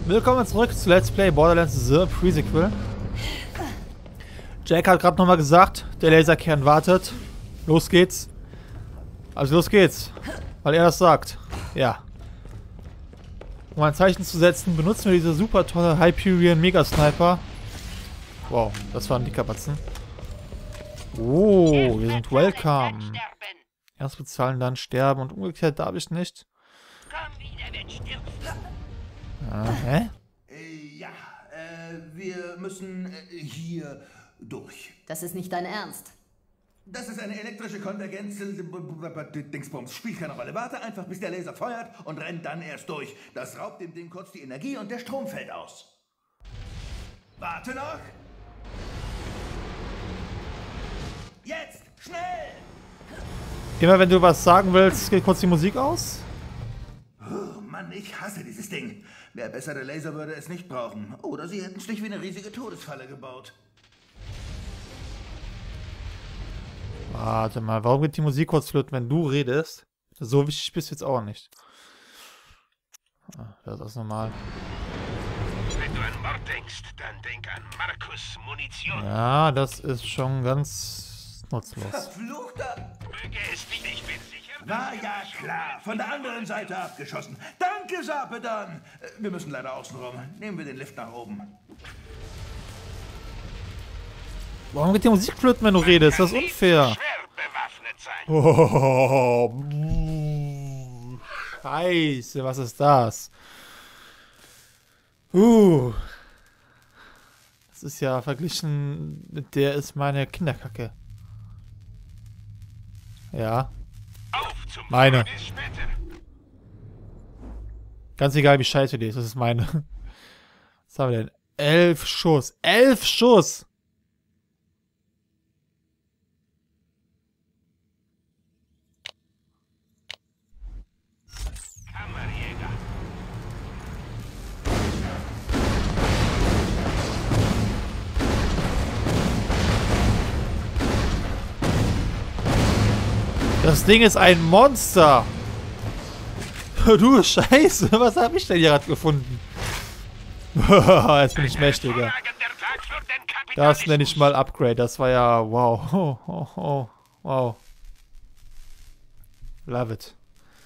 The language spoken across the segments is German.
Willkommen zurück zu Let's Play Borderlands The Pre-Sequel. Jack hat gerade nochmal gesagt, der Laserkern wartet. Los geht's. Also los geht's. Weil er das sagt. Ja. Um ein Zeichen zu setzen, benutzen wir diese super tolle Hyperion Mega Sniper. Wow, das waren die Kapazen. Oh, wir sind welcome. Erst bezahlen, dann sterben und umgekehrt darf ich nicht. Hä? Wir müssen hier durch. Das ist nicht dein Ernst. Das ist eine elektrische Konvergenz. Dingsbums spielt keine Rolle. Warte einfach, bis der Laser feuert und rennt dann erst durch. Das raubt dem Ding kurz die Energie und der Strom fällt aus. Warte noch. Jetzt, schnell! Immer wenn du was sagen willst, geht kurz die Musik aus. Oh Mann, ich hasse dieses Ding. Der bessere Laser würde es nicht brauchen. Oder sie hätten es nicht wie eine riesige Todesfalle gebaut. Warte mal, warum geht die Musik kurz flöten, wenn du redest? So wichtig bist du jetzt auch nicht. Das ist normal. Wenn du an Mord denkst, dann denk an Markus Munition. Ja, das ist schon ganz nutzlos. Verfluchter! Möge es nicht, ich bin sicher. Na ja, klar. Von der anderen Seite abgeschossen. Danke, Sarpedon. Wir müssen leider außen rum. Nehmen wir den Lift nach oben. Warum geht die Musik flöten, wenn du redest? Das ist unfair. Schwer bewaffnet sein. Oh, Scheiße, was ist das? Das ist ja verglichen mit der ist meine Kinderkacke. Ja. Auf zum Meine. Bis später. Ganz egal, wie scheiße die ist, das ist meine. Was haben wir denn? 11 Schuss. 11 Schuss! Kammerjäger. Das Ding ist ein Monster! Du Scheiße, was habe ich denn hier gerade gefunden? Jetzt bin ich mächtiger. Hervorragender Tag für den Das nenne ich Kapitalismus. mal Upgrade. Das war ja wow. Wow. Love it.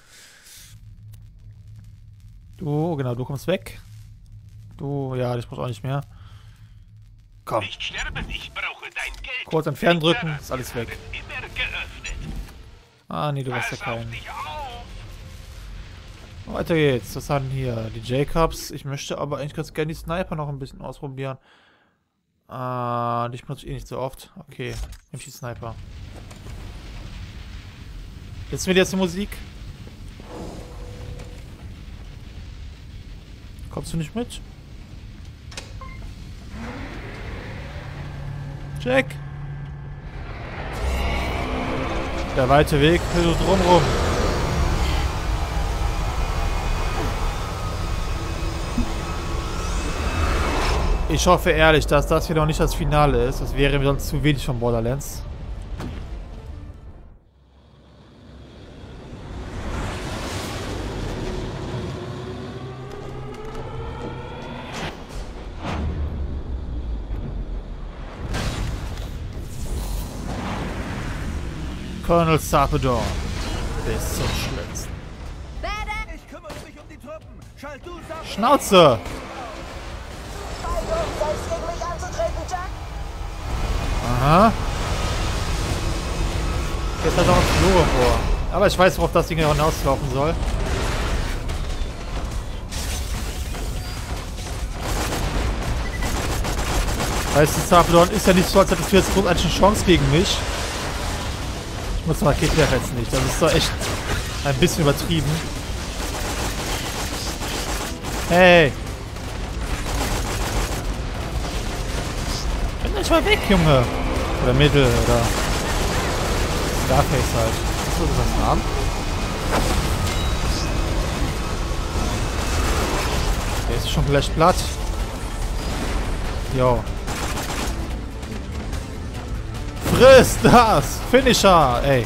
Du, genau, du kommst weg. Du, ja, ich brauch auch nicht mehr. Komm, Nicht sterben, ich brauche dein Geld. kurz entfernen drücken, ist alles weg. Wird immer geöffnet. Ah, nee, du warst ja Pass auf kein. dich auf. Weiter geht's. Was haben hier? Die Jacobs. Ich möchte aber eigentlich ganz gerne die Sniper noch ein bisschen ausprobieren. Die benutze ich eh nicht so oft. Okay, nehme ich die Sniper. Jetzt wird jetzt die Musik. Kommst du nicht mit? Jack! Der weite Weg so drumrum. Ich hoffe ehrlich, dass das hier noch nicht das Finale ist. Das wäre mir sonst zu wenig von Borderlands. Colonel Sarpedon. Bis zum Schlitzen. Ich kümmere mich um die Truppen. Schalt du Sarpedon. Schnauze! Aha. Jetzt hat er noch ein Flur vor. Aber ich weiß, worauf das Ding hinauslaufen soll. Weißt du, Sarpedon ist ja nicht so, als hättest du jetzt großartig eine Chance gegen mich. Ich muss mal Rakete jetzt nicht. Das ist doch echt ein bisschen übertrieben. Hey! Renn nicht mal weg, Junge! Oder Mittel, oder... Scarface halt. Ist das ein Name? Der ist schon gleich platt. Jo. Friss das! Finisher! Ey.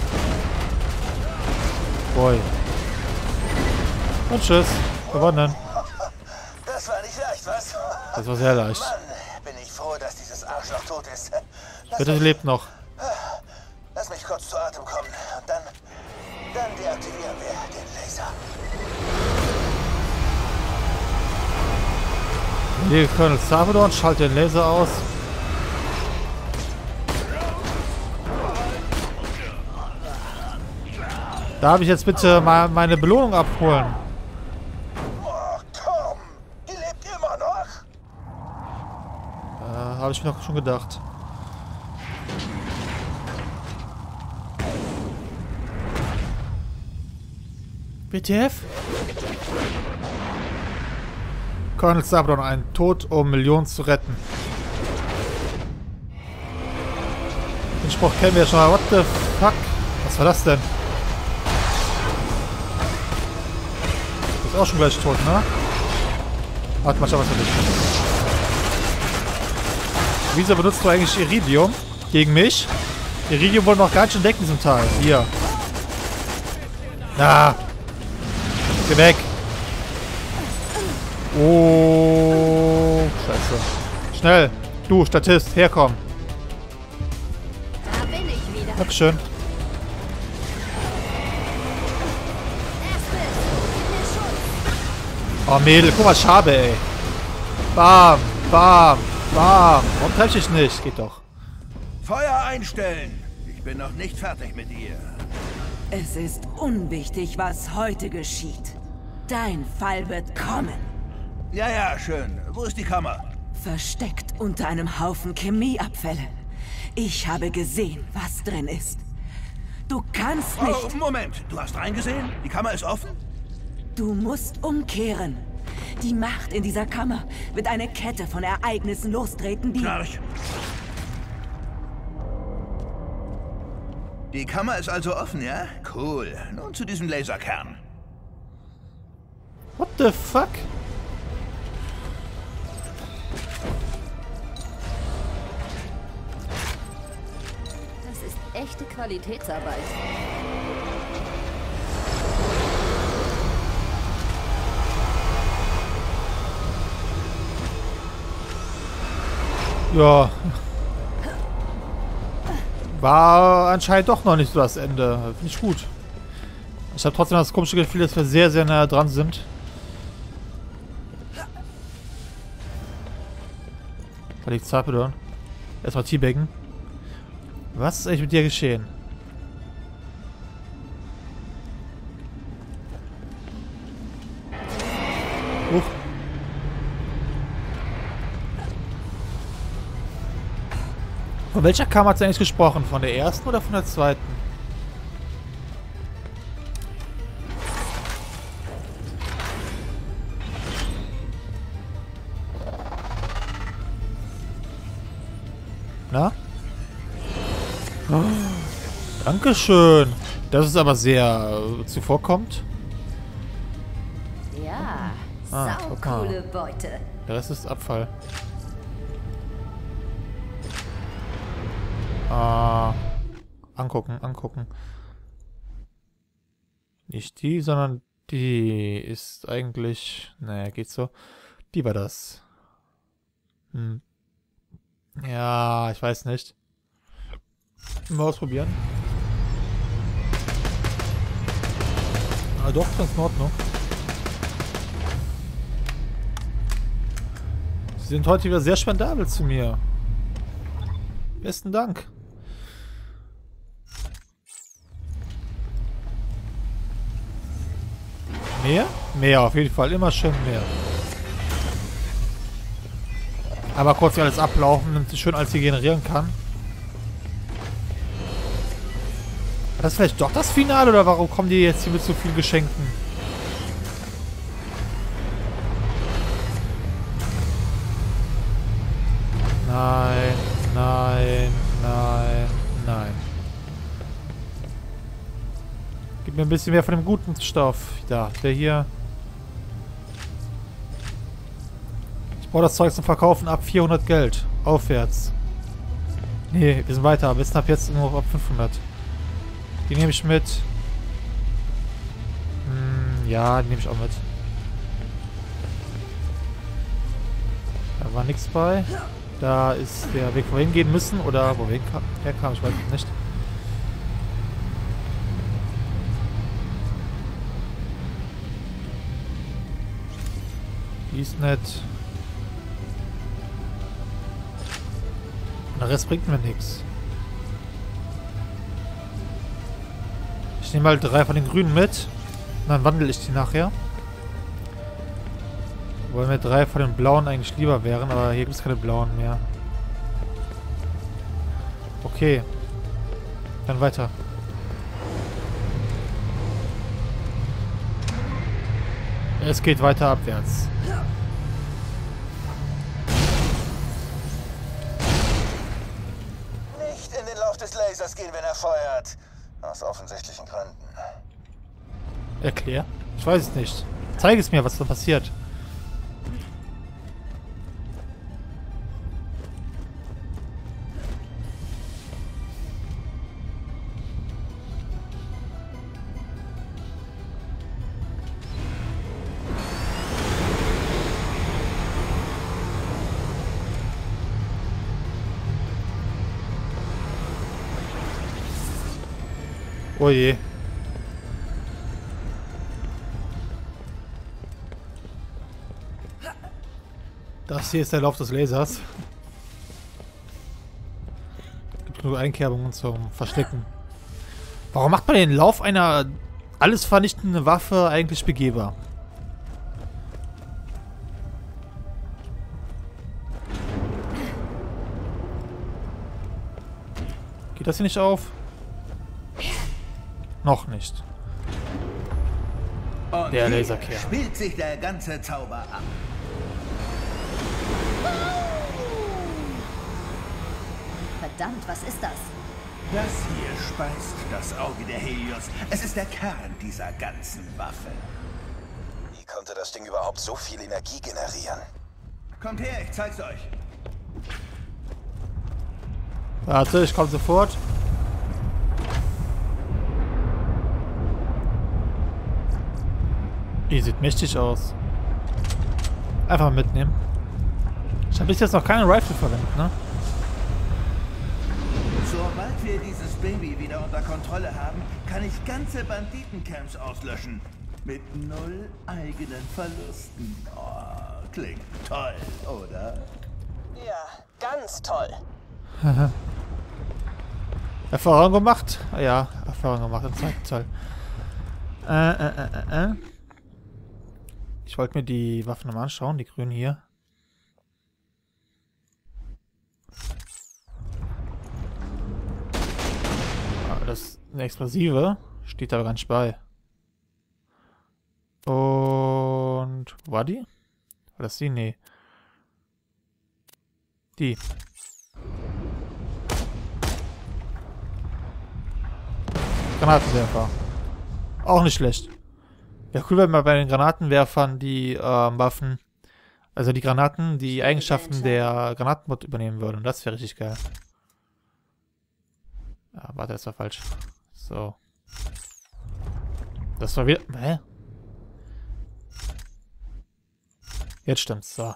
Boy. Und tschüss. Gewonnen. Das Das war nicht leicht, was? Das war sehr leicht. Mann, bin ich froh, dass dieses Arschloch tot ist. Bitte lebt noch. Lass mich kurz zu Atem kommen und dann deaktivieren wir den Laser. Hier, Colonel Sabadon, schalte den Laser aus. Darf ich jetzt bitte mal meine Belohnung abholen? Oh, Tom, die lebt immer noch. Habe ich mir noch schon gedacht. WTF? Colonel Sabadon, ein Tod, um Millionen zu retten. Den Spruch kennen wir ja schon mal. What the fuck? Was war das denn? Ist auch schon gleich tot, ne? Warte mal, schau was für dich. Wieso benutzt du eigentlich Iridium gegen mich? Iridium wollen wir noch ganz schön decken in diesem Teil. Hier. Ah. Geh weg. Oh. Scheiße. Schnell. Du, Statist, herkommen. Da bin ich wieder. Dankeschön. Oh Mädel, guck mal, Schabe, ey. Bam, bam, bam. Warum treffe ich nicht? Geht doch. Feuer einstellen. Ich bin noch nicht fertig mit ihr. Es ist unwichtig, was heute geschieht. Dein Fall wird kommen. Ja, ja, schön. Wo ist die Kammer? Versteckt unter einem Haufen Chemieabfälle. Ich habe gesehen, was drin ist. Du kannst nicht... Oh, Moment. Du hast reingesehen? Die Kammer ist offen? Du musst umkehren. Die Macht in dieser Kammer wird eine Kette von Ereignissen lostreten, die... Schnarch. Die Kammer ist also offen, ja? Cool. Nun zu diesem Laserkern. What the fuck? Das ist echte Qualitätsarbeit. Ja. War anscheinend doch noch nicht so das Ende. Finde ich gut. Ich habe trotzdem das komische Gefühl, dass wir sehr, sehr nah dran sind. Da liegt Zapedon. Erstmal Teabaggen. Was ist eigentlich mit dir geschehen? Huch. Von welcher Kammer hat sie eigentlich gesprochen? Von der ersten oder von der zweiten? Na? Oh, Dankeschön. Das ist aber sehr zuvorkommt. Ja, guck mal. saucoole Beute. Der Rest ist Abfall. Angucken, angucken. Nicht die, sondern die ist eigentlich... Naja, geht so. Die war das. Hm. Ja, ich weiß nicht. Mal ausprobieren. Ah, doch, ganz in Ordnung. Sie sind heute wieder sehr spendabel zu mir. Besten Dank. Mehr? Mehr, auf jeden Fall. Immer schön mehr. Aber kurz alles ablaufen, damit sie schön alles hier generieren kann. War das vielleicht doch das Finale oder warum kommen die jetzt hier mit so vielen Geschenken? Nein, nein, nein, nein. Gib mir ein bisschen mehr von dem guten Stoff. Da, der hier. Ich brauche das Zeug zum Verkaufen ab 400 Geld. Aufwärts. Nee, wir sind weiter. Wir sind ab jetzt nur ab 500. Die nehme ich mit. Ja, die nehme ich auch mit. Da war nichts bei. Da ist der Weg, wo wir hingehen müssen. Oder wo wir herkamen, ich weiß es nicht. Die ist nett. Der Rest bringt mir nichts. Ich nehme halt 3 von den Grünen mit. Und dann wandle ich die nachher. Wobei mir 3 von den Blauen eigentlich lieber wären, aber hier gibt es keine Blauen mehr. Okay. Dann weiter. Es geht weiter abwärts. Nicht in den Lauf des Lasers gehen, wenn er feuert. Aus offensichtlichen Gründen. Erklär. Ich weiß es nicht. Zeig es mir, was da passiert. Oh je. Das hier ist der Lauf des Lasers. Gibt nur Einkerbungen zum Verstecken. Warum macht man den Lauf einer alles vernichtenden Waffe eigentlich begehbar? Geht das hier nicht auf? Noch nicht. Und Der hier Laserkern. spielt sich der ganze Zauber ab. Verdammt, was ist das? Das hier speist das Auge der Helios. Es ist der Kern dieser ganzen Waffe. Wie konnte das Ding überhaupt so viel Energie generieren? Kommt her, ich zeig's euch. Warte, ich komme sofort. Die sieht mächtig aus. Einfach mitnehmen. Ich habe bis jetzt noch keine Rifle verwendet, ne? Sobald wir dieses Baby wieder unter Kontrolle haben, kann ich ganze Banditencamps auslöschen. Mit 0 eigenen Verlusten. Oh, klingt toll, oder? Ja, ganz toll. Erfahrung gemacht? Ah, ja, Erfahrung gemacht im zweiten Teil. Ich wollte mir die Waffen nochmal anschauen, die grünen hier. Ah, das ist eine Explosive. Steht da gar nicht bei. Und... War die? War das die? Nee. Die. Granatenwerfer. Auch nicht schlecht. Ja, cool, wenn man bei den Granatenwerfern die Waffen, also die Granaten, die Eigenschaften der Granatenbot übernehmen würden. Das wäre richtig geil. Ah, warte, das war falsch. So. Das war wieder... Hä? Jetzt stimmt's. So.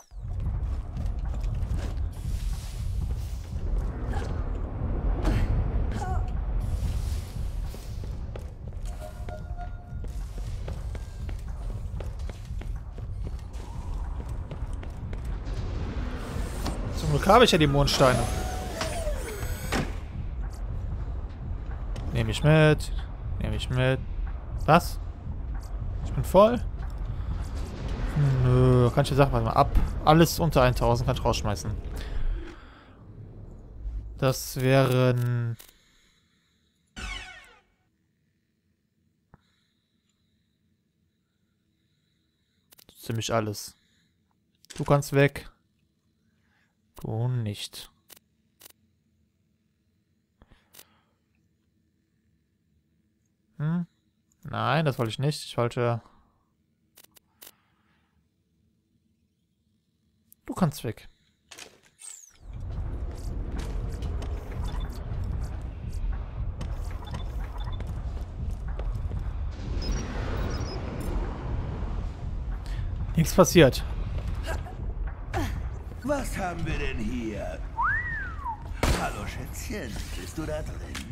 Zum Glück habe ich ja die Mondsteine. Nehme ich mit. Nehme ich mit. Was? Ich bin voll? Nö, kann ich dir sagen, warte mal ab. Alles unter 1000 kann ich rausschmeißen. Das wären... ziemlich alles. Du kannst weg. Du nicht. Hm? Nein, das wollte ich nicht. Ich wollte... Du kannst weg. Nichts passiert. Was haben wir denn hier? Hallo Schätzchen, bist du da drin?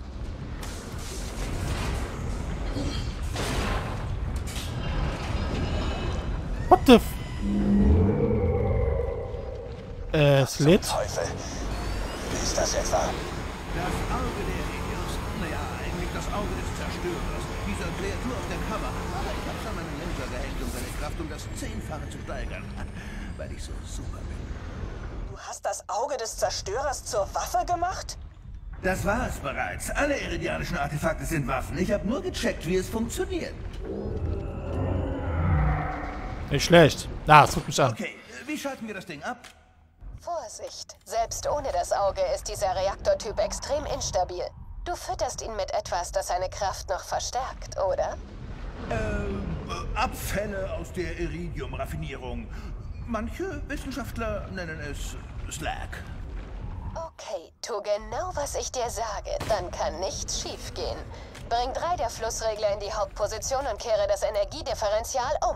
What the f... Slit? Teufel. Ist das etwa? Das Auge der Iridios. Naja, eigentlich das Auge des Zerstörers. Dieser Kreatur auf der Cover. Aber ich habe schon meinen Laser gehängt, um seine Kraft um das 10-fache zu steigern. Weil ich so super bin. Du hast das Auge des Zerstörers zur Waffe gemacht? Das war es bereits. Alle iridianischen Artefakte sind Waffen. Ich habe nur gecheckt, wie es funktioniert. Nicht schlecht. Ah, es guckt mich an. Okay, wie schalten wir das Ding ab? Vorsicht! Selbst ohne das Auge ist dieser Reaktortyp extrem instabil. Du fütterst ihn mit etwas, das seine Kraft noch verstärkt, oder? Abfälle aus der Iridium-Raffinierung. Manche Wissenschaftler nennen es Slag. Okay, tu genau, was ich dir sage. Dann kann nichts schiefgehen. Bring 3 der Flussregler in die Hauptposition und kehre das Energiedifferential um.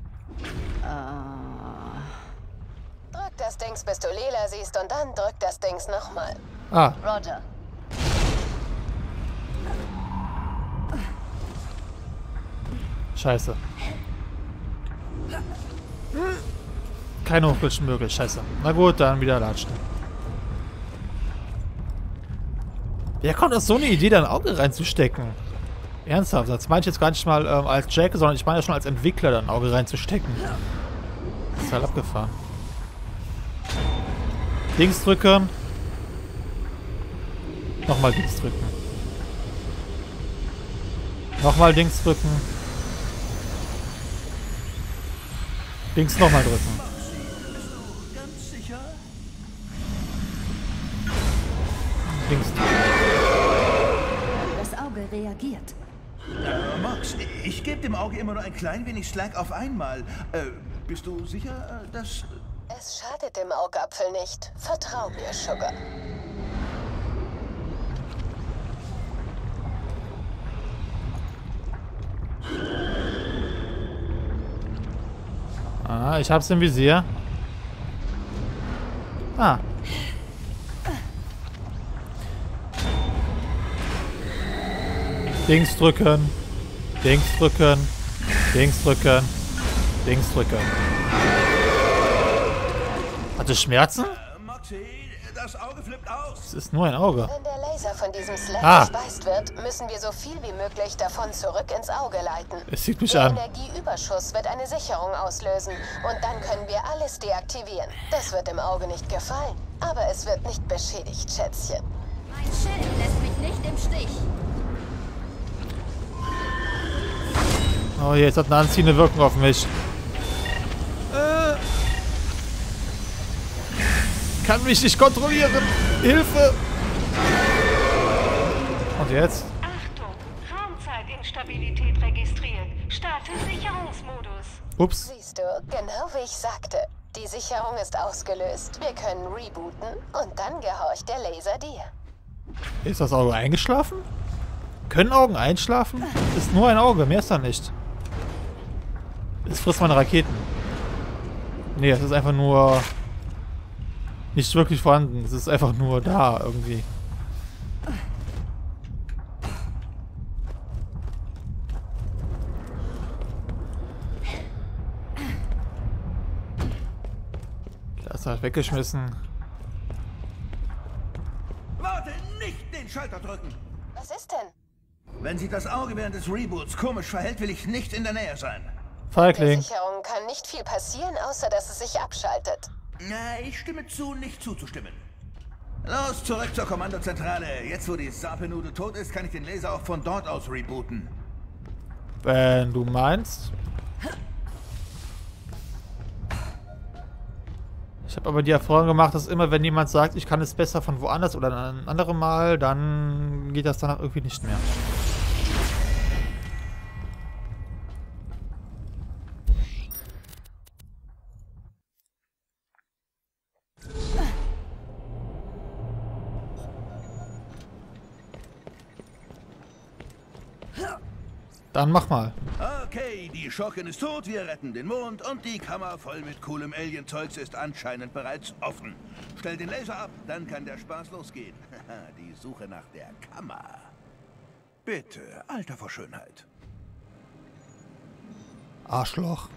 Drück das Dings, bis du lila siehst, und dann drück das Dings nochmal. Ah, Roger. scheiße. Keine Hochglitschen möglich, scheiße. Na gut, dann wieder latschen. Wer kommt auf so eine Idee, da ein Auge reinzustecken? Ernsthaft, das meine ich jetzt gar nicht mal als Jack, sondern ich meine ja schon als Entwickler, da ein Auge reinzustecken. Das ist halt abgefahren. Links drücken. Nochmal links drücken. Nochmal links drücken. Links nochmal drücken. Bist du ganz sicher? Links drücken. Das Auge reagiert. Max, ich gebe dem Auge immer nur ein klein wenig Slag auf einmal. Bist du sicher, dass... Es schadet dem Augapfel nicht. Vertrau mir, Sugar. Ah, ich hab's im Visier. Ah. Links drücken. Links drücken. Links drücken. Links drücken. Hat es Schmerzen? Maxi, das Auge flippt aus. Es ist nur ein Auge. Wenn der Laser von diesem Slag gespeist wird, müssen wir so viel wie möglich davon zurück ins Auge leiten. Es sieht mich Der an. Energieüberschuss wird eine Sicherung auslösen und dann können wir alles deaktivieren. Das wird dem Auge nicht gefallen, aber es wird nicht beschädigt, Schätzchen. Mein Schild lässt mich nicht im Stich. Oh, jetzt hat eine anziehende Wirkung auf mich. Kann mich nicht kontrollieren. Hilfe! Und jetzt? Achtung! Raumzeitinstabilität registriert. Starte Sicherungsmodus. Ups. Siehst du, genau wie ich sagte. Die Sicherung ist ausgelöst. Wir können rebooten und dann gehorcht der Laser dir. Ist das Auge eingeschlafen? Können Augen einschlafen? Ist nur ein Auge, mehr ist da nicht. Es frisst meine Raketen. Nee, es ist einfach nur nicht wirklich vorhanden. Es ist einfach nur da irgendwie. Das hat weggeschmissen. Warte, nicht den Schalter drücken. Was ist denn? Wenn sich das Auge während des Reboots komisch verhält, will ich nicht in der Nähe sein. Der Feigling. Sicherung kann nicht viel passieren, außer dass es sich abschaltet. Na, ich stimme zu, nicht zuzustimmen. Los, zurück zur Kommandozentrale. Jetzt, wo die Sapenudel tot ist, kann ich den Laser auch von dort aus rebooten. Wenn du meinst. Ich habe aber die Erfahrung gemacht, dass immer, wenn jemand sagt, ich kann es besser von woanders oder ein anderes Mal, dann geht das danach irgendwie nicht mehr. Dann mach mal. Okay, Die Schurkin ist tot, wir retten den Mond und die Kammer voll mit coolem Alien-Zeugs ist anscheinend bereits offen. Stell den Laser ab, dann kann der Spaß losgehen. Die Suche nach der Kammer. Bitte, Alter vor Schönheit. Arschloch.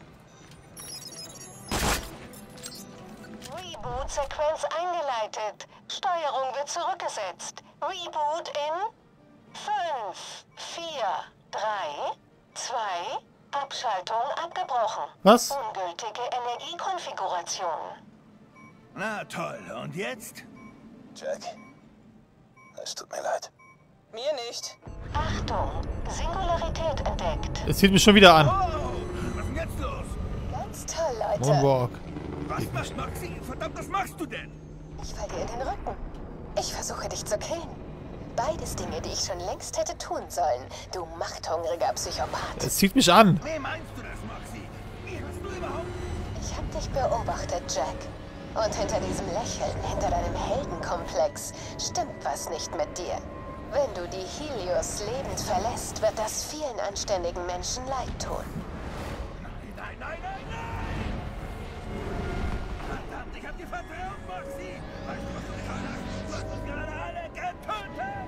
Reboot-Sequenz eingeleitet. Steuerung wird zurückgesetzt. Reboot in 5, 4, 3, 2, Abschaltung abgebrochen. Was? Ungültige Energiekonfiguration. Na toll, und jetzt? Jack, es tut mir leid. Mir nicht. Achtung, Singularität entdeckt. Es zieht mich schon wieder an. Oh, was ist denn jetzt los? Ganz toll, Leute. Moonwalk. Was macht Maxi? Verdammt, was machst du denn? Ich falle dir in den Rücken. Ich versuche dich zu killen. Beides Dinge, die ich schon längst hätte tun sollen. Du machthungriger Psychopath. Es zieht mich an. Wie meinst du das, Maxi? Wie hast du überhaupt... Ich hab dich beobachtet, Jack. Und hinter diesem Lächeln, hinter deinem Heldenkomplex, stimmt was nicht mit dir. Wenn du die Helios lebend verlässt, wird das vielen anständigen Menschen leid tun. Nein, nein, nein, nein, nein! Verdammt, ich hab dir vertraut, Maxi! Weißt du, was du getan hast? Du hast uns gerade alle getötet!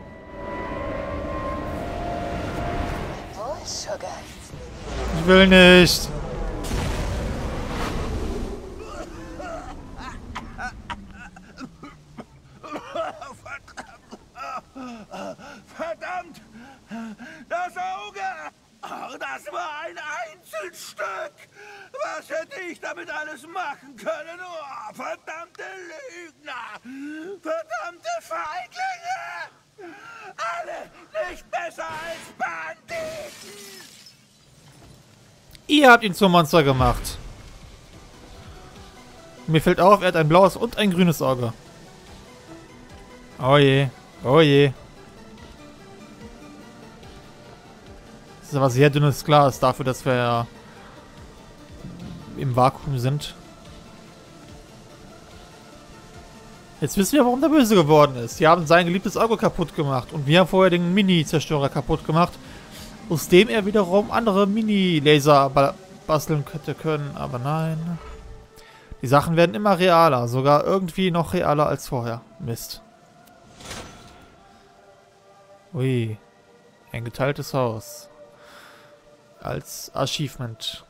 Wohl, Sugar. Ich will nicht. Verdammt! Das Auge! Oh, das war ein Einzelstück! Was hätte ich damit alles machen können? Oh, verdammte Lügner! Verdammte Feiglinge! Alle nicht besser als Banditen! Ihr habt ihn zum Monster gemacht. Mir fällt auf, er hat ein blaues und ein grünes Auge. Oh je. Oh je. Das ist aber sehr dünnes Glas dafür, dass wir ja im Vakuum sind. Jetzt wissen wir, warum der böse geworden ist. Die haben sein geliebtes Auge kaputt gemacht. Und wir haben vorher den Mini-Zerstörer kaputt gemacht. Aus dem er wiederum andere Mini-Laser basteln hätte können. Aber nein. Die Sachen werden immer realer. Sogar irgendwie noch realer als vorher. Mist. Ui. Ein geteiltes Haus. Als Achievement.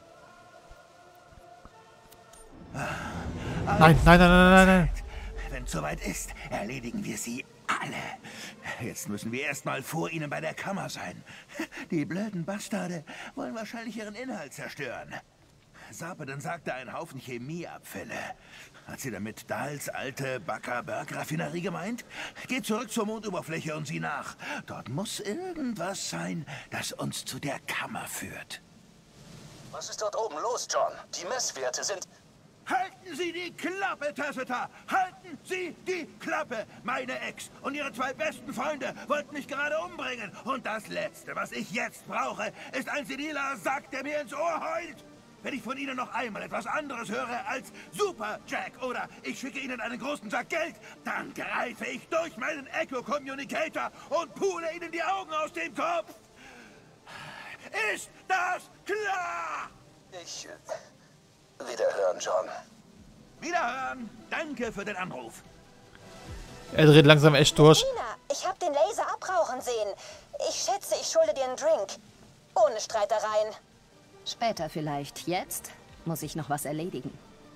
Nein, nein, nein, nein, nein, nein. Wenn es soweit ist, erledigen wir sie alle. Jetzt müssen wir erstmal vor ihnen bei der Kammer sein. Die blöden Bastarde wollen wahrscheinlich ihren Inhalt zerstören. Sarpedon sagte ein Haufen Chemieabfälle. Hat sie damit Dahls alte Backer-Berg-Raffinerie gemeint? Geht zurück zur Mondoberfläche und sieh nach. Dort muss irgendwas sein, das uns zu der Kammer führt. Was ist dort oben los, John? Die Messwerte sind... Halten Sie die Klappe, Tasseta! Halten Sie die Klappe! Meine Ex und ihre zwei besten Freunde wollten mich gerade umbringen. Und das Letzte, was ich jetzt brauche, ist ein seniler Sack, der mir ins Ohr heult. Wenn ich von Ihnen noch einmal etwas anderes höre als Super Jack oder ich schicke Ihnen einen großen Sack Geld, dann greife ich durch meinen Echo-Communicator und pule Ihnen die Augen aus dem Kopf. Ist das klar? Ich... Wiederhören, John. Wiederhören. Danke für den Anruf. Er dreht langsam echt durch. Nina, ich hab den Laser abrauchen sehen. Ich schätze, ich schulde dir einen Drink. Ohne Streitereien. Später vielleicht. Jetzt muss ich noch was erledigen.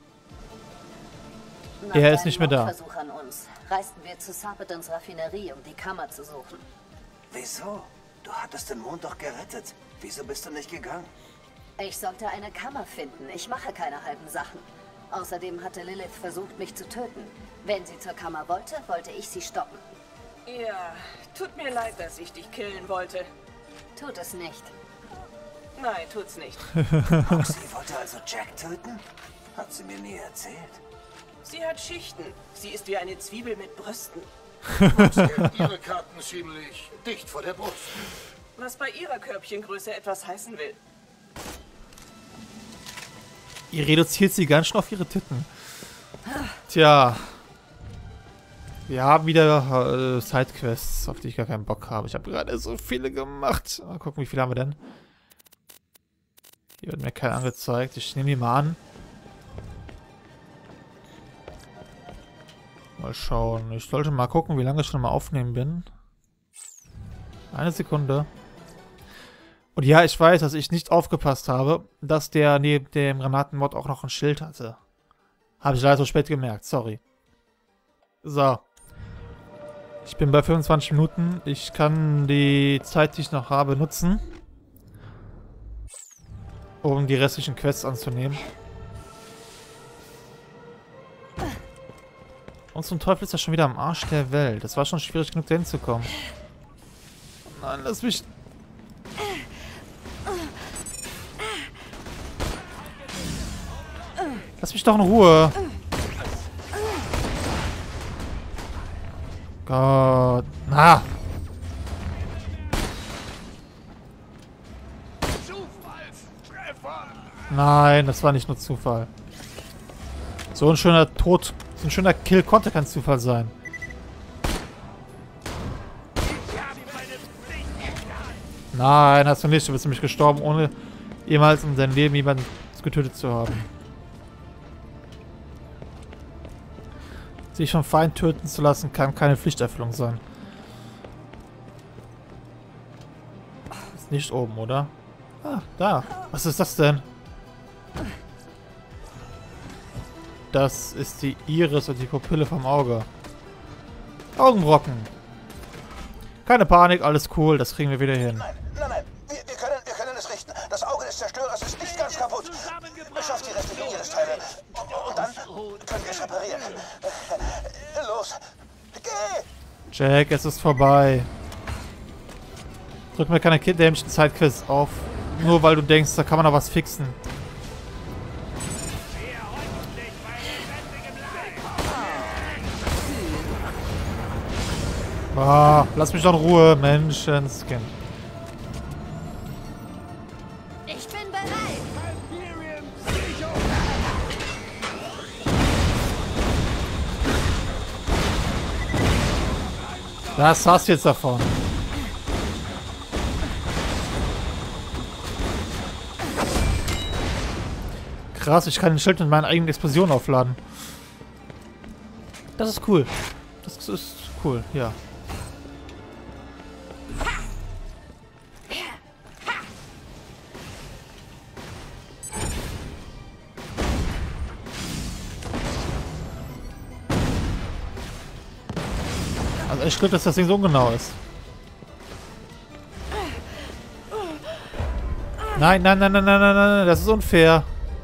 Er ist nicht mehr da. Nach einem Mordversuch an uns reisten wir zu Sarpedons Raffinerie, um die Kammer zu suchen. Wieso? Du hattest den Mond doch gerettet. Wieso bist du nicht gegangen? Ich sollte eine Kammer finden. Ich mache keine halben Sachen. Außerdem hatte Lilith versucht, mich zu töten. Wenn sie zur Kammer wollte, wollte ich sie stoppen. Ja, tut mir leid, dass ich dich killen wollte. Tut es nicht. Nein, tut's nicht. Roxy wollte also Jack töten? Hat sie mir nie erzählt. Sie hat Schichten. Sie ist wie eine Zwiebel mit Brüsten. Roxy hält ihre Karten ziemlich dicht vor der Brust. Was bei ihrer Körbchengröße etwas heißen will. Ihr reduziert sie ganz schön auf ihre Titten. Tja. Wir haben wieder Sidequests, auf die ich gar keinen Bock habe. Ich habe gerade so viele gemacht. Mal gucken, wie viele haben wir denn? Hier wird mir kein angezeigt. Ich nehme die mal an. Mal schauen. Ich sollte mal gucken, wie lange ich schon mal aufnehmen bin. 1 Sekunde. Und ja, ich weiß, dass ich nicht aufgepasst habe, dass der neben dem Granatenmod auch noch ein Schild hatte. Habe ich leider so spät gemerkt. Sorry. So. Ich bin bei 25 Minuten. Ich kann die Zeit, die ich noch habe, nutzen, um die restlichen Quests anzunehmen. Und zum Teufel ist er schon wieder am Arsch der Welt. Das war schon schwierig genug, da hinzukommen. Nein, lass mich... Lass mich doch in Ruhe. Gott. Na. Nein, das war nicht nur Zufall. So ein schöner Tod, so ein schöner Kill konnte kein Zufall sein. Nein, hast du nicht. Du bist nämlich gestorben, ohne jemals in deinem Leben jemanden getötet zu haben. Sich vom Feind töten zu lassen, kann keine Pflichterfüllung sein. Ist nicht oben, oder? Ah, da. Was ist das denn? Das ist die Iris und die Pupille vom Auge. Augenbrocken. Keine Panik, alles cool, das kriegen wir wieder hin. Nein, wir können es richten. Das Auge des Zerstörers ist nicht ganz kaputt. Schafft die restlichen Iris-Teile. Und dann können wir es reparieren. Los, geh! Jack, es ist vorbei. Drück mir keine dämlichen Zeitquests auf. Nur weil du denkst, da kann man noch was fixen. Ah, lass mich doch in Ruhe, Menschenskind. Ich bin bereit. Was hast du jetzt davon? Krass, ich kann den Schild mit meinen eigenen Explosionen aufladen. Das ist cool. Das ist cool, ja. Also echt gut, dass das Ding so ungenau ist. Nein, nein, nein, nein, nein, nein, nein, das ist unfair.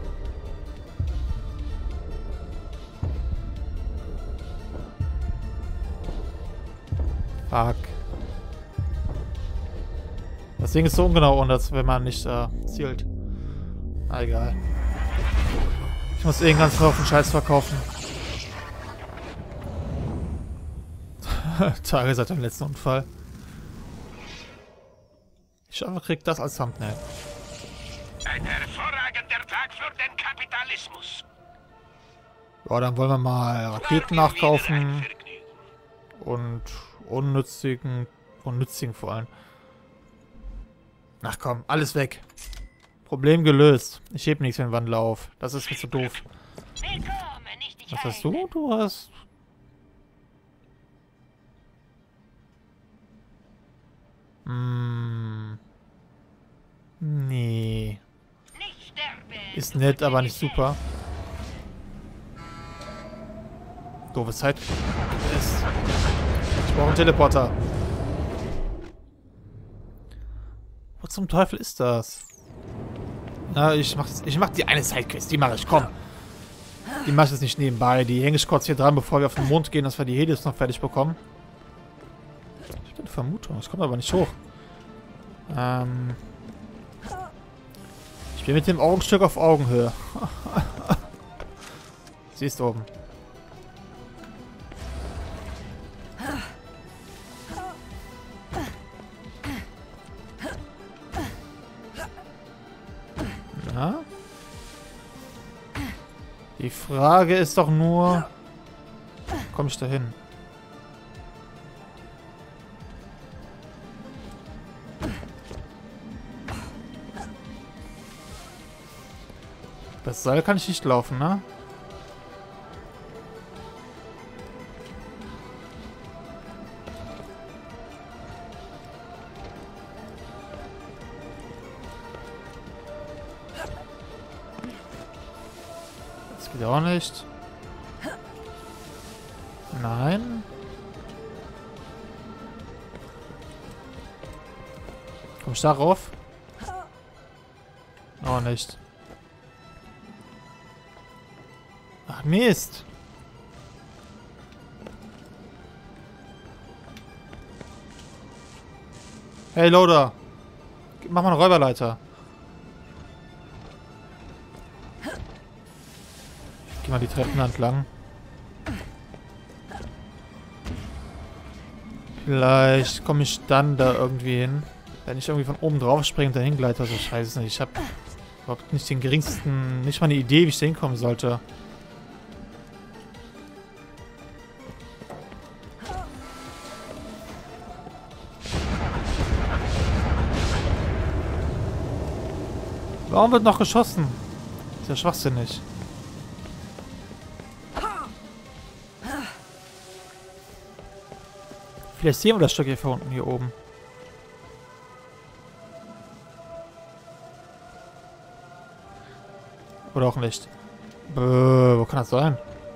Fuck. Das Ding ist so ungenau, wenn man nicht zielt. Na, egal. Ich muss irgendwann auf den Scheiß verkaufen. Tage seit dem letzten Unfall. Ich hoffe, krieg das als Thumbnail. Ein hervorragender Tag für den Kapitalismus. Ja, dann wollen wir mal Raketen nachkaufen. Und unnützigen vor allem. Ach komm, alles weg. Problem gelöst. Ich heb nichts für den Wandler auf. Das ist mir zu doof. Was hast du? Du hast... Nee. Ist nett, aber nicht super. Doofe Zeit. Ich brauche einen Teleporter. Was zum Teufel ist das? Na, ich mach die eine Sidequest. Die mache ich, komm. Die mache ich jetzt nicht nebenbei. Die hänge ich kurz hier dran, bevor wir auf den Mond gehen, dass wir die Helios noch fertig bekommen. Ich habe eine Vermutung. Ich komme aber nicht hoch. Ich bin mit dem Augenstück auf Augenhöhe. Sie ist oben. Na? Die Frage ist doch nur... Komme ich da hin? Das Seil kann ich nicht laufen, ne? Das geht auch nicht. Nein. Komm ich darauf? Auch nicht. Ach Mist. Hey Loader. Mach mal eine Räuberleiter. Geh mal die Treppen entlang. Vielleicht komme ich dann da irgendwie hin. Wenn ich irgendwie von oben drauf springe und dahin gleite, also ich weiß es nicht. Ich habe überhaupt nicht den geringsten, nicht mal eine Idee, wie ich da hinkommen sollte. Warum wird noch geschossen? Ist ja schwachsinnig. Vielleicht sehen wir das Stück hier von unten, hier oben. Oder auch nicht. Wo kann das sein?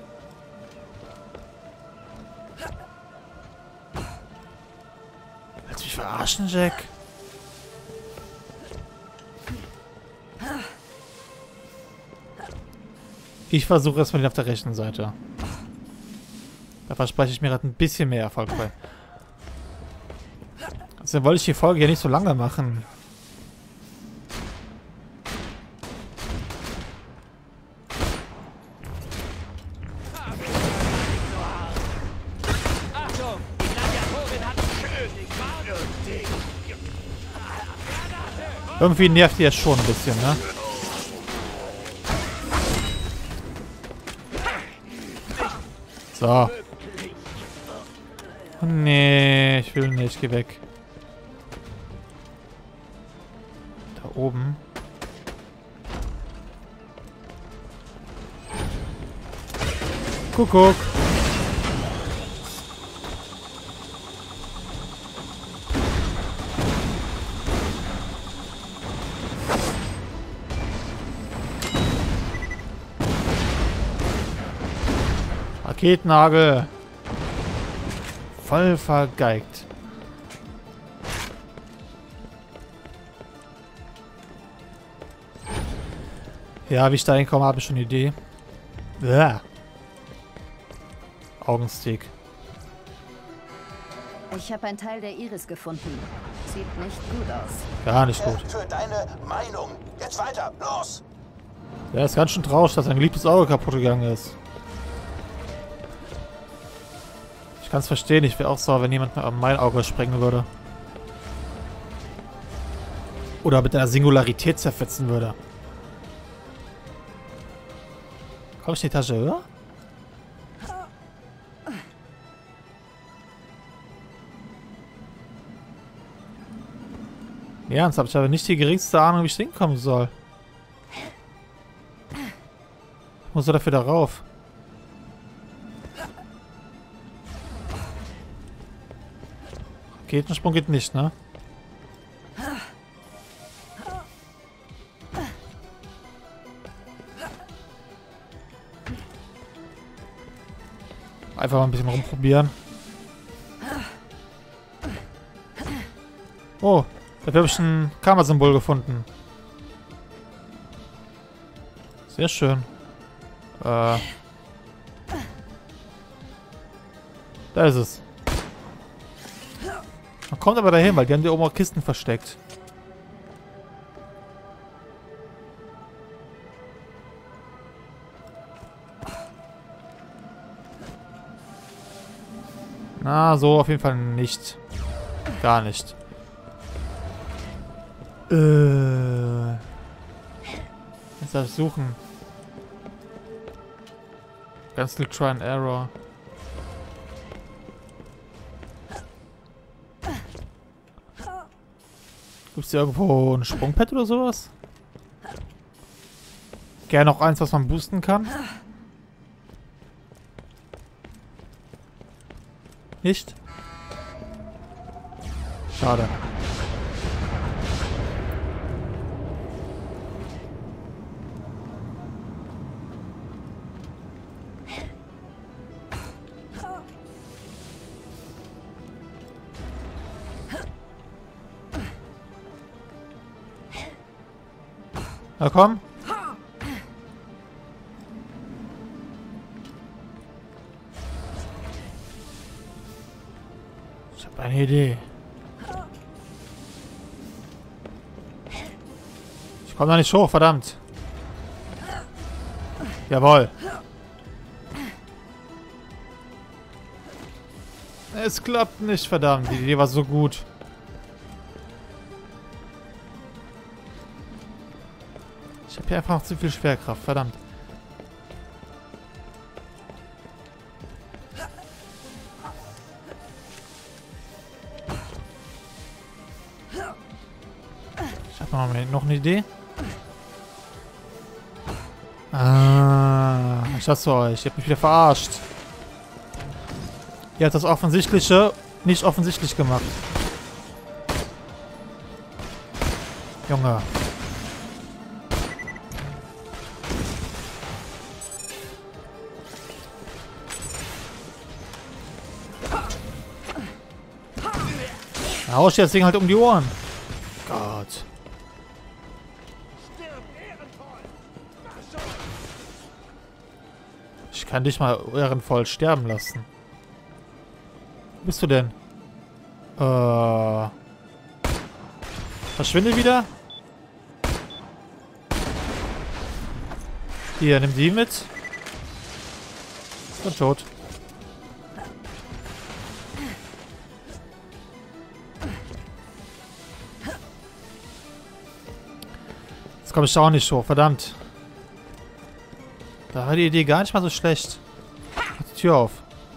Willst du mich verarschen, Jack? Ich versuche es mal auf der rechten Seite. Da verspreche ich mir gerade ein bisschen mehr Erfolg bei. Also wollte ich die Folge ja nicht so lange machen. Irgendwie nervt die ja schon ein bisschen, ne? So. Oh nee, ich will nicht. Geh weg. Da oben. Kuckuck. Raketennagel. Voll vergeigt. Ja, wie ich da hinkomme, habe ich schon eine Idee. Ja. Augenstick. Ich habe einen Teil der Iris gefunden. Sieht nicht gut aus. Gar nicht gut. Für deine Meinung. Jetzt weiter. Los! Der ist ganz schön traurig, dass sein geliebtes Auge kaputt gegangen ist. Ich kann es verstehen, ich wäre auch sauer, wenn jemand mal mein Auge sprengen würde. Oder mit einer Singularität zerfetzen würde. Komm ich in die Tasche höher? Ja, ernsthaft, ich habe nicht die geringste Ahnung, wie ich hinkommen soll. Ich muss dafür darauf. Raketensprung geht nicht, ne? Einfach mal ein bisschen rumprobieren. Oh, dafür habe ich ein Karma-Symbol gefunden. Sehr schön. Da ist es. Man kommt aber dahin, weil die haben hier oben auch Kisten versteckt. Na, so auf jeden Fall nicht. Gar nicht. Jetzt darf ich suchen. Ganz viel Try and Error. Gibt es hier irgendwo ein Sprungpad oder sowas? Gerne auch eins, was man boosten kann. Nicht? Schade. Na komm. Ich habe eine Idee. Ich komme da nicht hoch, verdammt. Jawohl. Es klappt nicht, verdammt. Die Idee war so gut. Ich habe hier einfach noch zu viel Schwerkraft, verdammt. Ich habe noch eine Idee. Ah, ich hasse euch. Ihr habt mich wieder verarscht. Ihr habt das Offensichtliche nicht offensichtlich gemacht. Junge. Da hau ich dir das Ding halt um die Ohren. Gott. Ich kann dich mal ehrenvoll sterben lassen. Wo bist du denn? Verschwinde wieder. Hier, nimm die mit. Und tot. Jetzt komme ich auch nicht hoch, verdammt. Da war die Idee gar nicht mal so schlecht. Mach die Tür auf.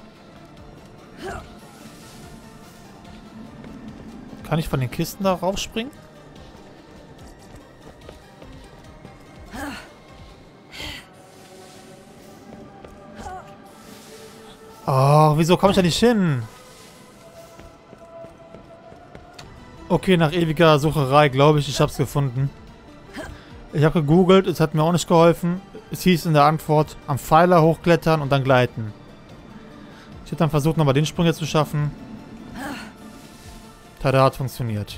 Kann ich von den Kisten da raufspringen? Oh, wieso komme ich da nicht hin? Okay, nach ewiger Sucherei glaube ich habe es gefunden. Ich habe gegoogelt, es hat mir auch nicht geholfen. Es hieß in der Antwort, am Pfeiler hochklettern und dann gleiten. Ich habe dann versucht, nochmal den Sprung jetzt zu schaffen. Tada, hat funktioniert.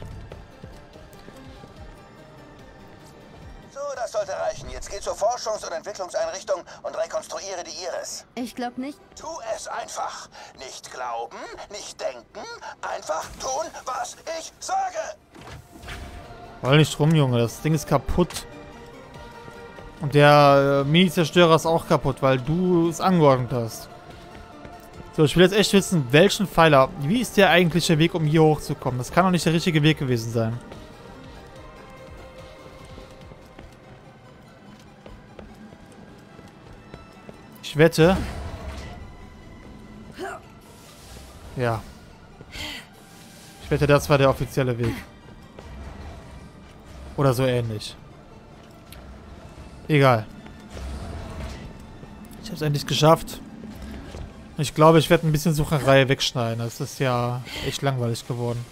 So, das sollte reichen. Jetzt geh zur Forschungs- und Entwicklungseinrichtung und rekonstruiere die Iris. Ich glaube nicht. Tu es einfach. Nicht glauben, nicht denken, einfach tun, was ich sage. Roll nicht rum, Junge. Das Ding ist kaputt. Und der Mini-Zerstörer ist auch kaputt, weil du es angeordnet hast. So, ich will jetzt echt wissen, welchen Pfeiler... Wie ist der eigentliche Weg, um hier hochzukommen? Das kann doch nicht der richtige Weg gewesen sein. Ich wette... Ja. Ich wette, das war der offizielle Weg. Oder so ähnlich. Egal. Ich habe es endlich geschafft. Ich glaube, ich werde ein bisschen Sucherei wegschneiden. Das ist ja echt langweilig geworden.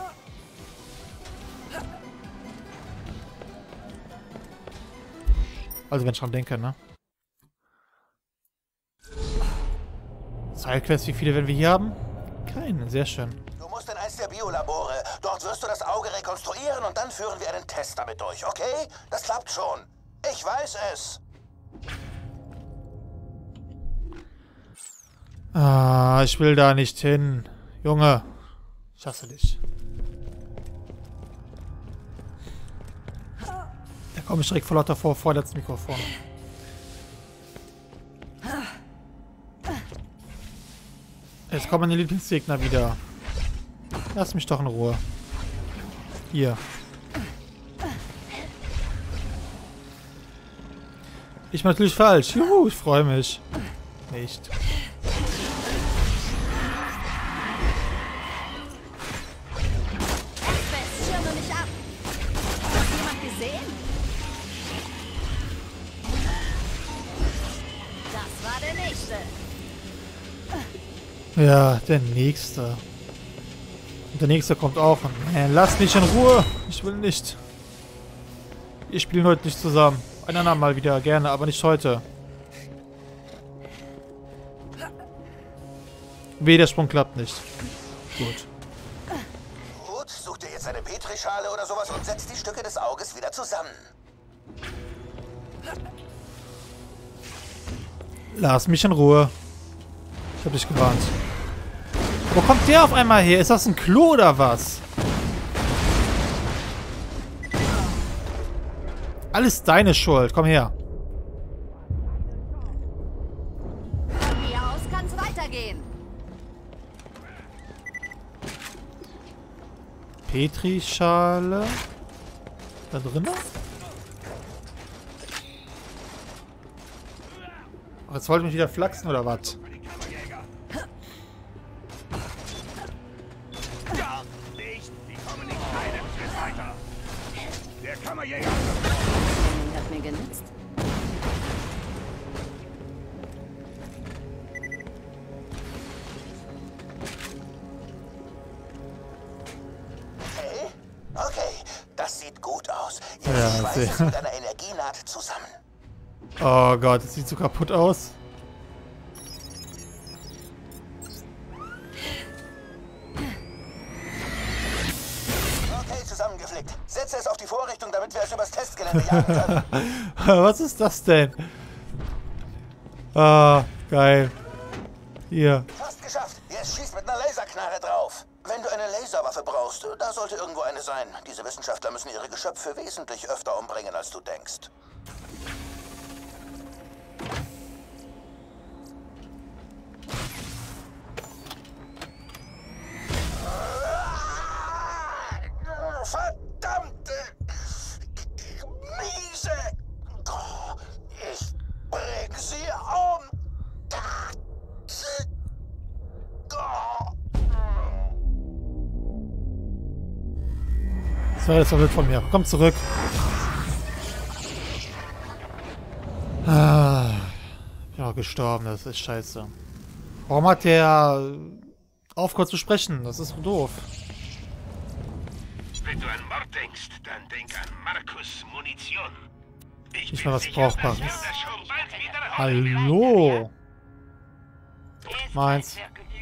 Also wenn ich dran denke, ne? Sidequests, wie viele werden wir hier haben? Keine, sehr schön. Du musst in eins der Biolabore. Dort wirst du das Auge rekonstruieren und dann führen wir einen Test damit durch, okay? Das klappt schon. Ich weiß es. Ah, ich will da nicht hin. Junge, ich hasse dich. Da komme ich direkt vor lauter vorletzten Mikrofon. Jetzt kommen meine Lieblingsgegner wieder. Lass mich doch in Ruhe. Hier. Ich bin natürlich falsch. Juhu, ich freue mich. Nicht. der Nächste. Ja, der Nächste. Und der Nächste kommt auch. Lass mich in Ruhe. Ich will nicht. Wir spielen heute nicht zusammen. Ein andermal wieder gerne, aber nicht heute. Weh, der Sprung klappt nicht. Gut. Gut, such dir jetzt eine Petrischale oder sowas und setz die Stücke des Auges wieder zusammen. Lass mich in Ruhe. Ich hab dich gewarnt. Wo kommt der auf einmal her? Ist das ein Klo oder was? Alles deine Schuld. Komm her. Von hier aus kann's weitergehen. Petrischale. Da drin? Ach, jetzt wollte ich mich wieder flachsen oder was? Der Kammerjäger! Hat mir genützt. Okay, okay, das sieht gut aus. Jetzt Ja, schweiß es mit einer Energienaht zusammen. Oh Gott, das sieht so kaputt aus. Okay, zusammengeflickt. Setze es auf die Vorrichtung, damit wir es übers Testgelände jagen können. Was ist das denn? Ah, geil. Hier. Fast geschafft. Jetzt schießt mit einer Laserknarre drauf. Wenn du eine Laserwaffe brauchst, da sollte irgendwo eine sein. Diese Wissenschaftler müssen ihre Geschöpfe wesentlich öfter umbringen, als du denkst. Verdammte Miese! Ich bring sie um! So, das war wild von mir. Komm zurück. Ah, ja, gestorben. Das ist scheiße. Warum hat der aufgehört zu sprechen? Das ist doof. Wenn du an Mord denkst, dann denk an Markus Munition. Ich Nicht bin mal was sicher, dass wir Brauchbares. das schon bald wieder Hallo. Meins.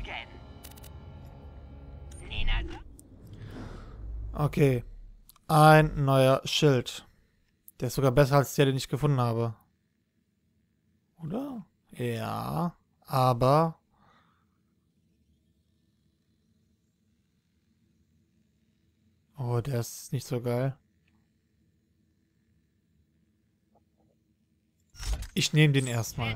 Okay. Ein neuer Schild. Der ist sogar besser als der, den ich gefunden habe. Oder? Ja. Aber... Oh, der ist nicht so geil. Ich nehme den erstmal.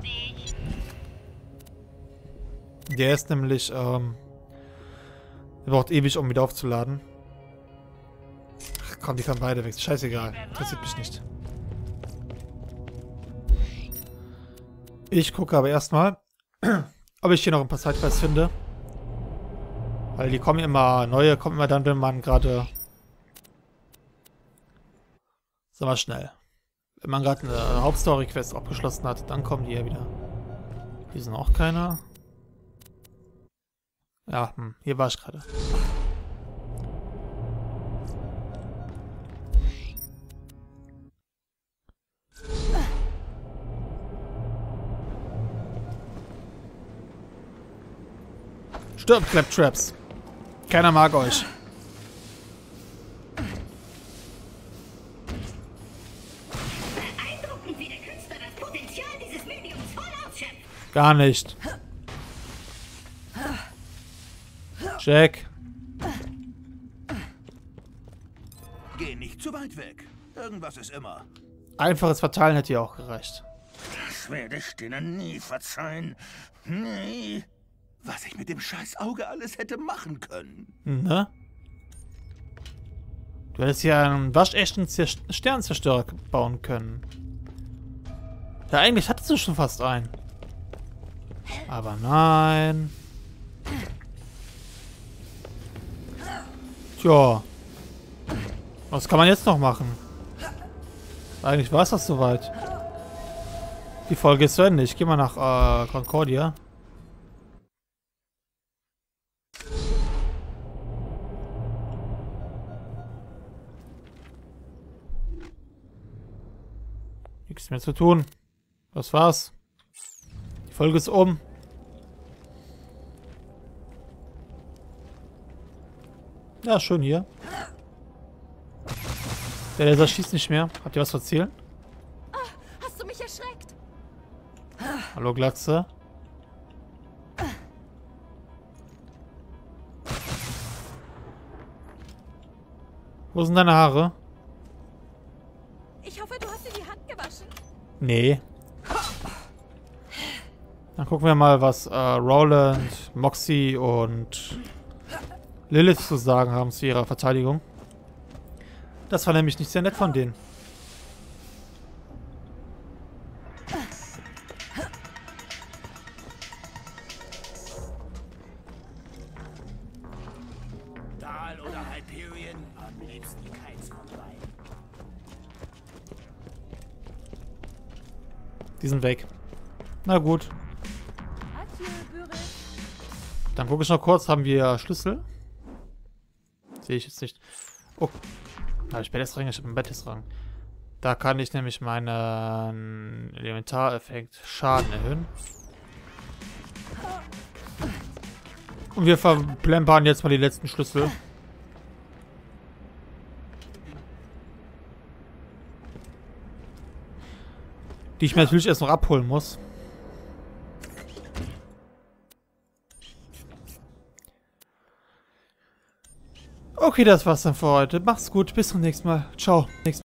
Der ist nämlich, der braucht ewig, um wieder aufzuladen. Ach komm, die kann beide weg. Scheißegal. Interessiert mich nicht. Ich gucke aber erstmal, ob ich hier noch ein paar Sidequests finde. Weil die kommen immer, neue kommen immer dann, wenn man gerade... Sag mal schnell. Wenn man gerade eine Hauptstory-Quest abgeschlossen hat, dann kommen die ja wieder. Hier sind auch keiner. Ja, hier war ich gerade. Stirbt, Claptraps. Keiner mag euch. Beeindruckend, wie der Künstler das Potenzial dieses Mediums voll ausschöpft. Gar nicht. Jack. Geh nicht zu weit weg. Irgendwas ist immer. Einfaches Verteilen hätte ja auch gereicht. Das werde ich denen nie verzeihen. Nie. Was ich mit dem scheiß Auge alles hätte machen können. Ne? Du hättest hier einen waschechten Sternzerstörer bauen können. Ja, eigentlich hattest du schon fast einen. Aber nein. Tja. Was kann man jetzt noch machen? Eigentlich war es das soweit. Die Folge ist zu Ende. Ich gehe mal nach Concordia. Nichts mehr zu tun. Das war's. Die Folge ist um. Ja, schön hier. Der Laser schießt nicht mehr. Habt ihr was zu erzählen? Hast du mich erschreckt? Hallo, Glatze. Wo sind deine Haare? Ich hoffe, du hast dir die Hand gewaschen. Nee. Dann gucken wir mal, was Roland, Moxie und Lilith zu sagen haben zu ihrer Verteidigung. Das war nämlich nicht sehr nett von denen. Dahl oder Hyperion, am liebsten keins von beiden. Die sind weg. Na gut. Dann gucke ich noch kurz, haben wir Schlüssel? Sehe ich jetzt nicht. Oh. Ich bin jetzt Rang, ich habe einen Bettesrang. Da kann ich nämlich meinen Elementareffekt Schaden erhöhen. Und wir verplempern jetzt mal die letzten Schlüssel. Die ich mir natürlich erst noch abholen muss. Okay, das war's dann für heute. Macht's gut, bis zum nächsten Mal. Ciao.